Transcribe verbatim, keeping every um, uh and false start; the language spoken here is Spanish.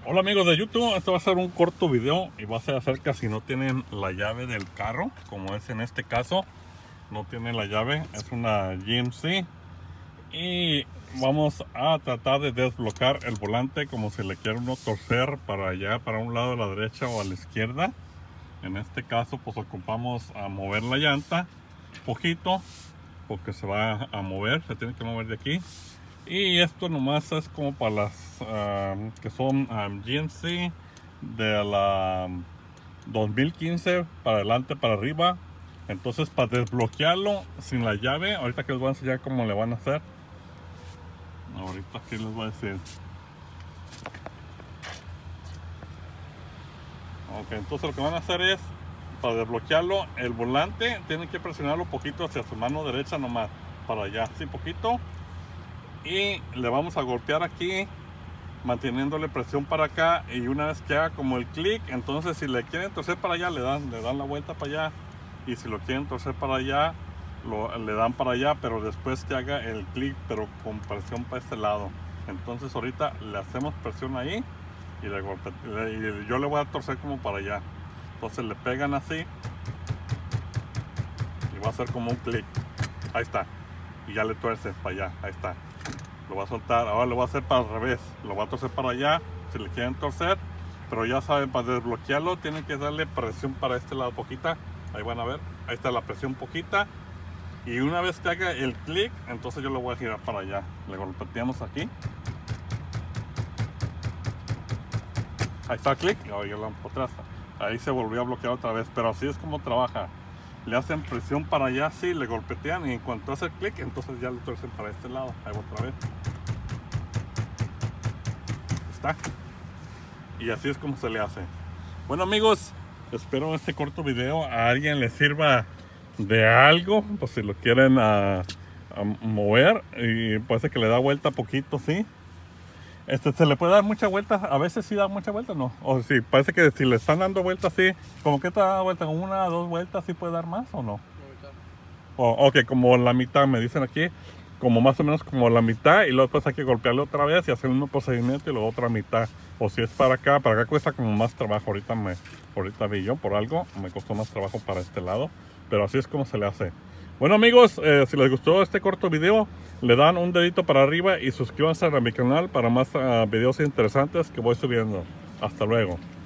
Hola amigos de YouTube, este va a ser un corto video y va a ser acerca si no tienen la llave del carro, como es en este caso, no tiene la llave, es una G M C y vamos a tratar de desbloquear el volante como si le quiere uno torcer para allá, para un lado a la derecha o a la izquierda. En este caso pues ocupamos a mover la llanta poquito porque se va a mover, se tiene que mover de aquí. Y esto nomás es como para las uh, que son um, G M C de la um, dos mil quince para adelante, para arriba. Entonces para desbloquearlo sin la llave, ahorita que les voy a enseñar cómo le van a hacer. Ahorita aquí les voy a decir. Ok, entonces lo que van a hacer es, para desbloquearlo, el volante tienen que presionarlo un poquito hacia su mano derecha nomás, para allá, así poquito. Y le vamos a golpear aquí manteniéndole presión para acá, y una vez que haga como el clic, entonces si le quieren torcer para allá le dan, le dan la vuelta para allá, y si lo quieren torcer para allá lo, le dan para allá, pero después que haga el clic pero con presión para este lado. Entonces ahorita le hacemos presión ahí y, le golpe, le, y yo le voy a torcer como para allá, entonces le pegan así y va a hacer como un clic, ahí está, y ya le tuerce para allá, ahí está. Lo va a soltar, ahora lo va a hacer para el revés, lo va a torcer para allá si le quieren torcer, pero ya saben, para desbloquearlo tienen que darle presión para este lado poquita, ahí van a ver, ahí está la presión poquita, y una vez que haga el clic, entonces yo lo voy a girar para allá, le golpeamos aquí, ahí está el clic, ahora yo lo hago por atrás, ahí se volvió a bloquear otra vez, pero así es como trabaja. Le hacen presión para allá, sí, le golpetean, y en cuanto hace el clic, entonces ya le torcen para este lado. Ahí otra vez. Está. Y así es como se le hace. Bueno amigos, espero este corto video a alguien le sirva de algo, pues si lo quieren a, a mover, y parece que le da vuelta poquito, sí. Este, se le puede dar mucha vuelta, a veces sí da mucha vuelta, no. O sí, parece que si le están dando vueltas así, como que te da vuelta, una, dos vueltas, ¿sí puede dar más o no? O, ok, como la mitad, me dicen aquí, como más o menos como la mitad, y luego después hay que golpearle otra vez y hacer un procedimiento y luego otra mitad. O si es para acá, para acá cuesta como más trabajo, ahorita me, ahorita vi yo por algo, me costó más trabajo para este lado, pero así es como se le hace. Bueno amigos, eh, si les gustó este corto video, le dan un dedito para arriba y suscríbanse a mi canal para más uh, videos interesantes que voy subiendo. Hasta luego.